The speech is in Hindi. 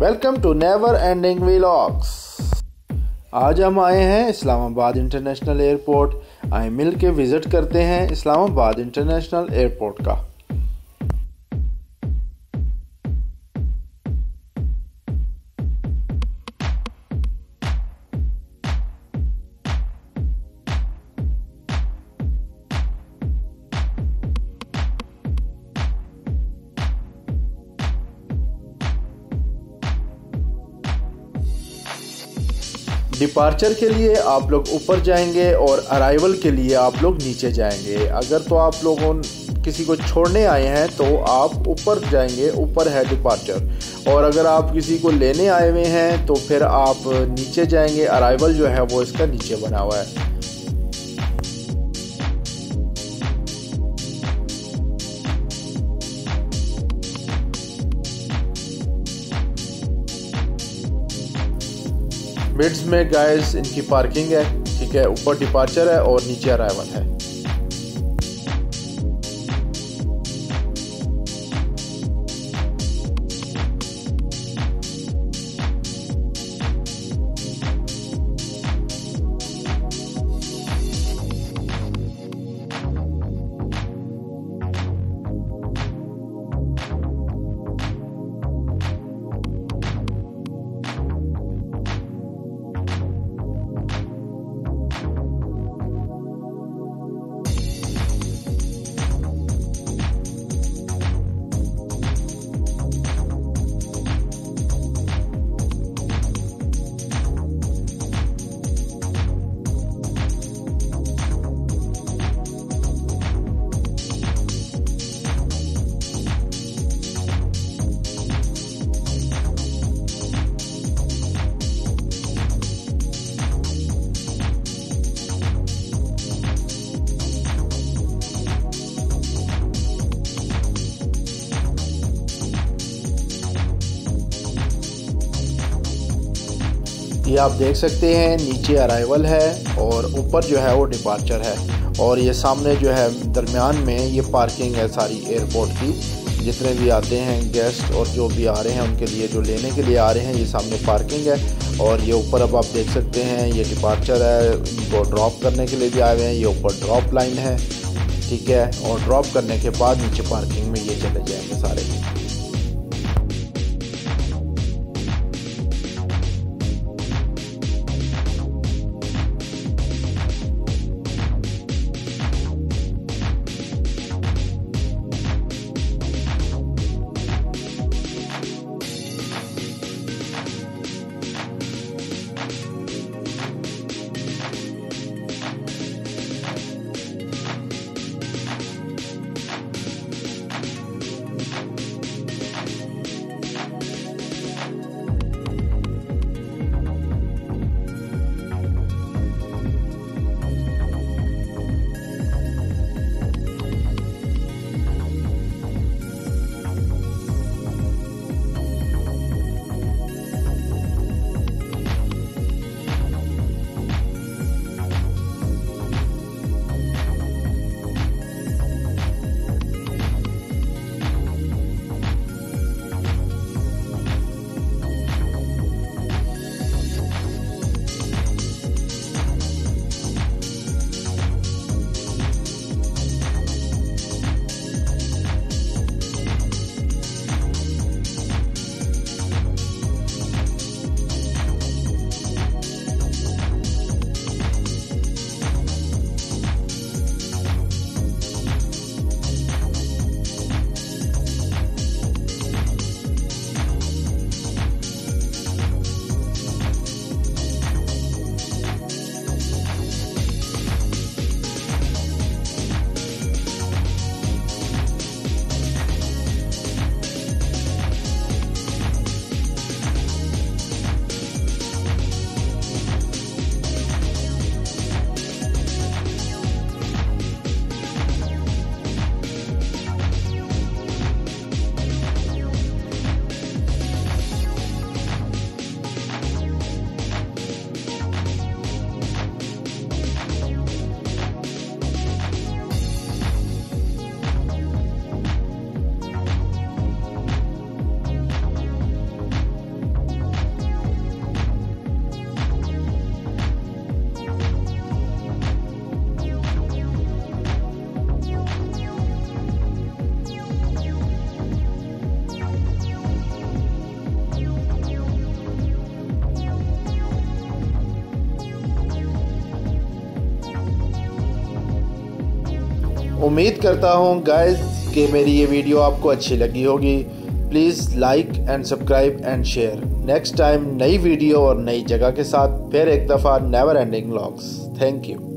Welcome to never ending vlogs. आज हम आए हैं इस्लामाबाद इंटरनेशनल एयरपोर्ट। आए मिल के विज़िट करते हैं इस्लामाबाद इंटरनेशनल एयरपोर्ट का। डिपार्चर के लिए आप लोग ऊपर जाएंगे और अराइवल के लिए आप लोग नीचे जाएंगे। अगर तो आप लोगों किसी को छोड़ने आए हैं तो आप ऊपर जाएंगे, ऊपर है डिपार्चर। और अगर आप किसी को लेने आए हुए हैं तो फिर आप नीचे जाएंगे। अराइवल जो है वो इसका नीचे बना हुआ है। मिड्स में गाइस इनकी पार्किंग है, ठीक है। ऊपर डिपार्चर है और नीचे अराइवल है। ये आप देख सकते हैं नीचे अराइवल है और ऊपर जो है वो डिपार्चर है। और ये सामने जो है दरमियान में ये पार्किंग है सारी एयरपोर्ट की। जितने भी आते हैं गेस्ट और जो भी आ रहे हैं उनके लिए, जो लेने के लिए आ रहे हैं, ये सामने पार्किंग है। और ये ऊपर अब आप देख सकते हैं ये डिपार्चर है। इनको ड्रॉप करने के लिए भी आए हुए हैं। ये ऊपर ड्रॉप लाइन है, ठीक है। और ड्रॉप करने के बाद नीचे पार्किंग में ये चले जाएंगे सारे। उम्मीद करता हूँ गाइस कि मेरी ये वीडियो आपको अच्छी लगी होगी। Please like and subscribe and share. Next time नई वीडियो और नई जगह के साथ फिर एक दफ़ा never ending vlogs. Thank you.